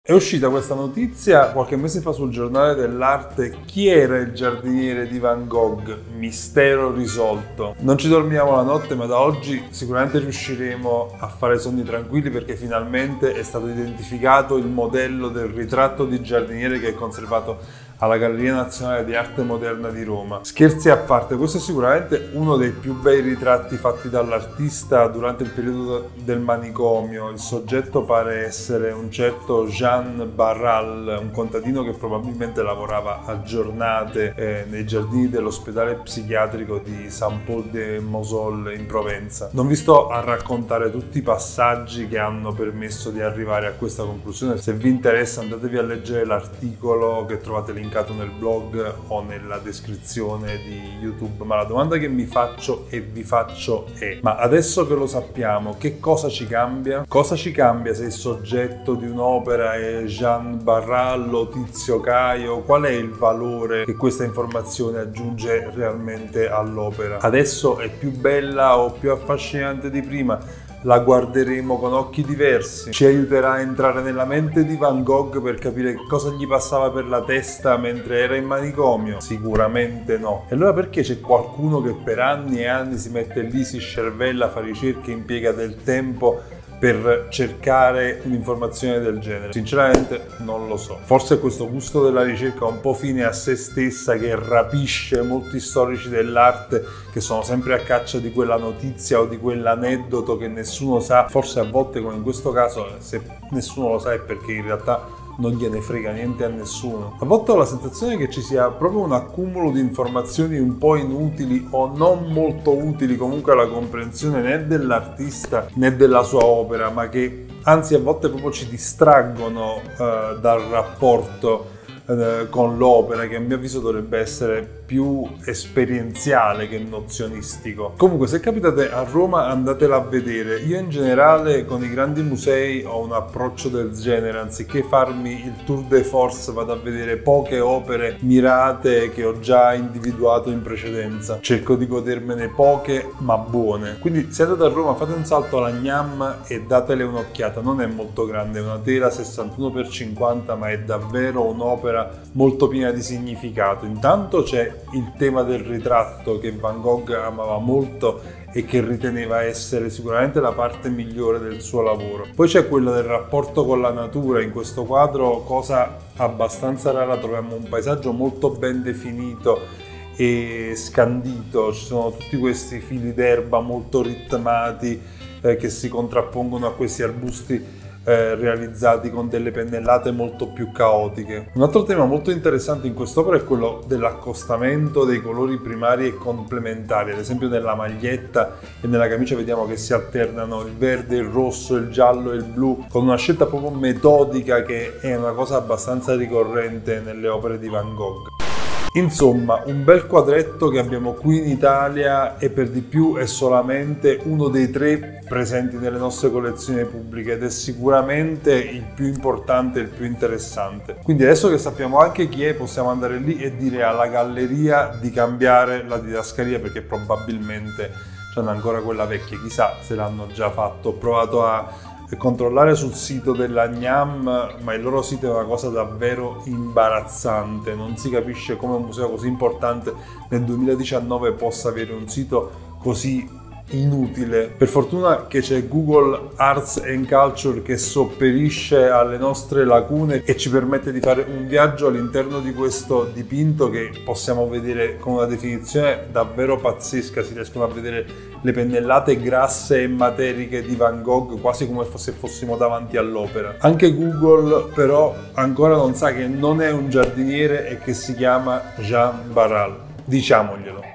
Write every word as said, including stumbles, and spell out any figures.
È uscita questa notizia qualche mese fa sul giornale dell'arte. Chi era il giardiniere di Van Gogh? Mistero risolto. Non ci dormiamo la notte, ma da oggi sicuramente riusciremo a fare sonni tranquilli, perché finalmente è stato identificato il modello del ritratto di giardiniere che è conservato alla Galleria Nazionale di Arte Moderna di Roma. Scherzi a parte, questo è sicuramente uno dei più bei ritratti fatti dall'artista durante il periodo del manicomio. Il soggetto pare essere un certo Jean Barral, un contadino che probabilmente lavorava a giornate eh, nei giardini dell'ospedale psichiatrico di Saint-Paul-de-Moselle in Provenza. Non vi sto a raccontare tutti i passaggi che hanno permesso di arrivare a questa conclusione. Se vi interessa, andatevi a leggere l'articolo che trovate linkato nel blog o nella descrizione di YouTube. Ma la domanda che mi faccio e vi faccio è: ma adesso che lo sappiamo, che cosa ci cambia? Cosa ci cambia se il soggetto di un'opera è Jean Barral o Tizio Caio? Qual è il valore che questa informazione aggiunge realmente all'opera? Adesso è più bella o più affascinante di prima? La guarderemo con occhi diversi? Ci aiuterà a entrare nella mente di Van Gogh per capire cosa gli passava per la testa mentre era in manicomio? Sicuramente no. E allora perché c'è qualcuno che per anni e anni si mette lì, si scervella, fa ricerche, impiega del tempo per cercare un'informazione del genere? Sinceramente non lo so. Forse questo gusto della ricerca un po' fine a se stessa, che rapisce molti storici dell'arte che sono sempre a caccia di quella notizia o di quell'aneddoto che nessuno sa. Forse a volte, come in questo caso, se nessuno lo sa è perché in realtà non gliene frega niente a nessuno. A volte ho la sensazione che ci sia proprio un accumulo di informazioni un po' inutili o non molto utili comunque alla comprensione né dell'artista né della sua opera, ma che anzi a volte proprio ci distraggono eh, dal rapporto eh, con l'opera, che a mio avviso dovrebbe essere più esperienziale che nozionistico. Comunque, se capitate a Roma, andatela a vedere. Io in generale con i grandi musei ho un approccio del genere: anziché farmi il tour de force, vado a vedere poche opere mirate che ho già individuato in precedenza. Cerco di godermene poche ma buone. Quindi se andate a Roma, fate un salto alla Gnam e datele un'occhiata. Non è molto grande, è una tela sessantuno per cinquanta, ma è davvero un'opera molto piena di significato. Intanto c'è il tema del ritratto, che Van Gogh amava molto e che riteneva essere sicuramente la parte migliore del suo lavoro. Poi c'è quello del rapporto con la natura. In questo quadro, cosa abbastanza rara, troviamo un paesaggio molto ben definito e scandito. Ci sono tutti questi fili d'erba molto ritmati eh, che si contrappongono a questi arbusti Eh, realizzati con delle pennellate molto più caotiche. Un altro tema molto interessante in quest'opera è quello dell'accostamento dei colori primari e complementari. Ad esempio nella maglietta e nella camicia vediamo che si alternano il verde, il rosso, il giallo e il blu, con una scelta proprio metodica che è una cosa abbastanza ricorrente nelle opere di Van Gogh. Insomma, un bel quadretto che abbiamo qui in Italia, e per di più è solamente uno dei tre presenti nelle nostre collezioni pubbliche, ed è sicuramente il più importante e il più interessante. Quindi adesso che sappiamo anche chi è, possiamo andare lì e dire alla galleria di cambiare la didascalia, perché probabilmente c'hanno ancora quella vecchia. Chissà se l'hanno già fatto. Ho provato a controllare sul sito della Gnam, ma il loro sito è una cosa davvero imbarazzante. Non si capisce come un museo così importante nel duemiladiciannove possa avere un sito così inutile. Per fortuna che c'è Google Arts and Culture che sopperisce alle nostre lacune e ci permette di fare un viaggio all'interno di questo dipinto che possiamo vedere con una definizione davvero pazzesca. Si riescono a vedere le pennellate grasse e materiche di Van Gogh, quasi come se fossimo davanti all'opera. Anche Google però ancora non sa che non è un giardiniere e che si chiama Jean Barral. Diciamoglielo.